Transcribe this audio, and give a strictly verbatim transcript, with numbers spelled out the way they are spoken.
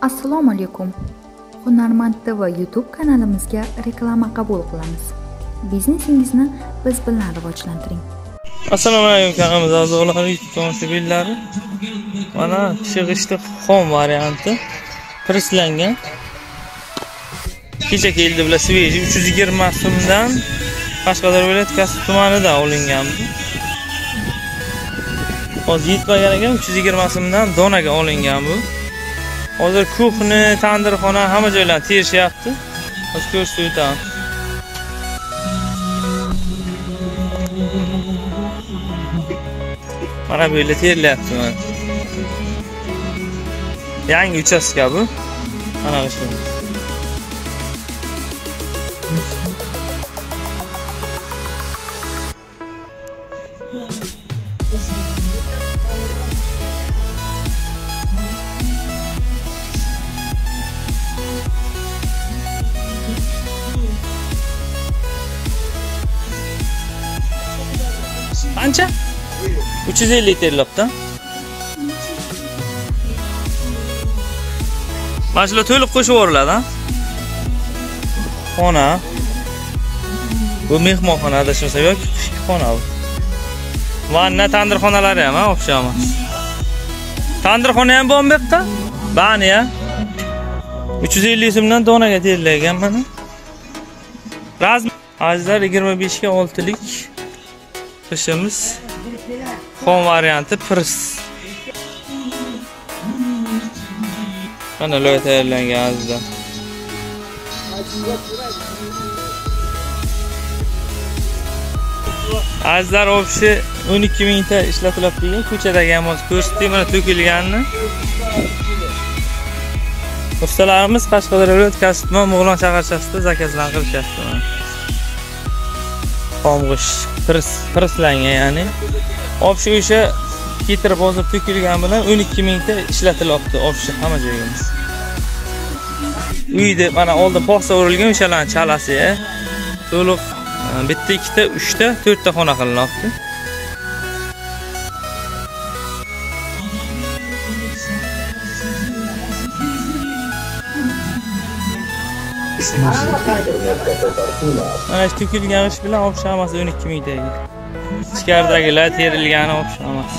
Assalomu alaykum. Hunarmand T V YouTube kanalimizga reklama qabul qilamiz. Biznesingizni biz bilan rivojlantiring. Assalomu alaykum kanalimiz a'zolari, YouTube tomoshabinlari. Mana shig'ishli xom varianti preslangan. Kecha keldi bilan sveji uch yuz yigirma so'mdan Qashqadaryo viloyati Kasb tumanidan olingan. Hozir yetmagan ekan, uch yuz yigirma so'mdan donaga olingan bu. Hozir kuxni, tandirxona hamma joylarni terishyapti. Hozir ko'rsatib o'taman. Mana bu yerda terilyapti mana. Yangi uchastka bu. Mana shu. Qancha? uch yuz ellik terlabdan. Mana shular to'liq qo'shib yuboriladi, ha? Xona. Bu mehmonxona adashmasa yoki xona bu. Vanna tandirxonalari ham o'xshamas. Tandirxona ham bormi bu yerda? Bani ya. uch yuz ellik so'mdan donaga terilgan mana. Razm azizlar yigirma besh ga olti lik qishimiz. Xom varianti pris. Mana loy tayyorlangan azizlar. Azizlar obshi o'n ikki ming ta ishlatilib turgan ko'chadagi ham hozir ko'rsatdik, mana to'kilganini. Ustalarimiz Qashqadaryo viloyati Kasb tumani Mo'g'lon shaharchasida zakazlarni qilishyapti. Xomg'ish pris, prislangan ya'ni. Obshi o'sha ketirib hozir to'kilgan bilan o'n ikki ming ta ishlatilyapti obshi hamma joyga. Uyda mana oldin poxsa urilgan o'shalarning chalasi, to'liq bitta, ikkita, uchta, to'rtta xona qilinyapti. Mana shu to'kilgan ish bilan obshi hammasi o'n ikki ming taga. Ichkaridagilar terilgani o'xshamas.